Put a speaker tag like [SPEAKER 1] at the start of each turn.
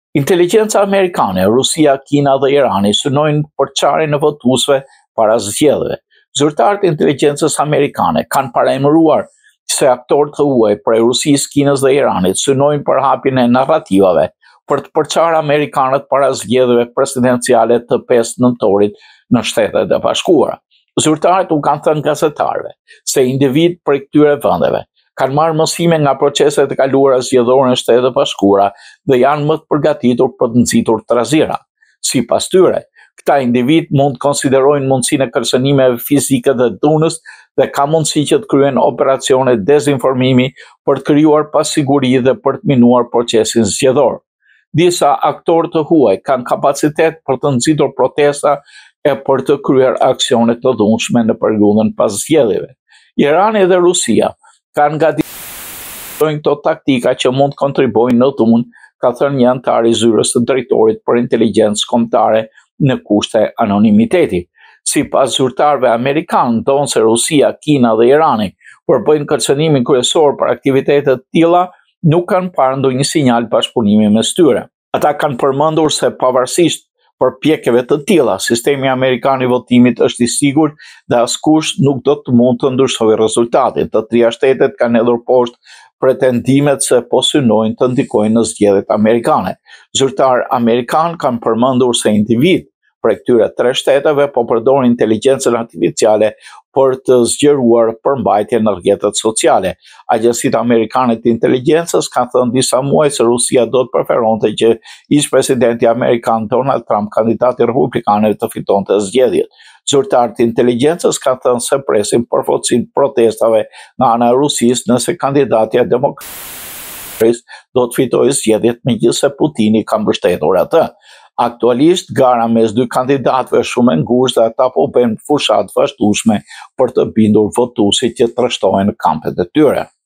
[SPEAKER 1] Inteligjenca Amerikane, Rusia, Kina dhe Irani synojnë përçarjen e votuesve para zgjedhjeve. Zyrtarët e Inteligjencës Amerikane kanë paremëruar se aktorë të huaj prej Rusisë, Kinës dhe Iranit synojnë për hapjen e narrativave për të përçarë amerikanët para zgjedhjeve presidenciale të 5 nëntorit në Shtetet e Bashkuara. Zyrtarët u kanë thënë gazetarëve se individ prej këtyre vendeve kanë marrë mësime nga proceset e kaluara zgjedhore në Shtetet e Bashkuara dhe janë më të përgatitur për të nxitur trazira. Sipas tyre, këta individ mund të konsiderojnë mundësinë e kërcënimeve fizike dhe dhunës dhe ka mundësi që të kryejnë operacione dezinformimi për të krijuar pasiguri dhe për të minuar procesin zgjedhor. Disa aktorë të huaj kanë kapacitet për të nxitur protesta e për të kryer aksione të dhunshme në periudhën pas zgjedhjeve. Irani dhe Rusia kanë gatishmëruar këto taktika që mund të kontribuojnë në dhunë, ka thënë një antar i zyrës së drejtorit për inteligjencë kombëtare në kushte anonimiteti. Sipas zyrtarëve amerikanë, ndonë se Rusia, Kina dhe Irani përbëjnë kërcënimin kryesor për aktivitete të tilla, nuk kanë parë ndonjë sinjal bashkëpunimi mes tyre. Ata kanë përmendur se pavarësisht përpjekjeve të tilla, sistemi amerikan i votimit është i sigurt dhe askush nuk do të mund të ndryshojë rezultatin. Të trija shtetet kanë hedhur poshtë pretendimet se po synojnë të ndikojnë në zgjedhjet amerikane. Zyrtarë amerikanë kanë përmendur se individ prej këtyre 3 shteteve po përdorin inteligjencën artificiale për të zgjeruar përmbajtje në rrjetet sociale. Agjencitë amerikane të inteligjencës kanë thënë disa muaj se Rusia do të preferonte që ish-presidenti amerikan Donald Trump, kandidati republikanëve, të fitonte zgjedhjet. Zyrtarët e inteligjencës kanë thënë se presin përfotësinë protestave nga ana e Rusisë nëse kandidatja demokrat do të fitojë zgjedhjet megjithëse Putini ka mbështetur atë. Aktualisht, gara mes 2 kandidatëve shumë e ngushtë dhe ata po bëjnë fushat vazhdueshme për të bindur votuesit që trashtohen në kampet e tyre.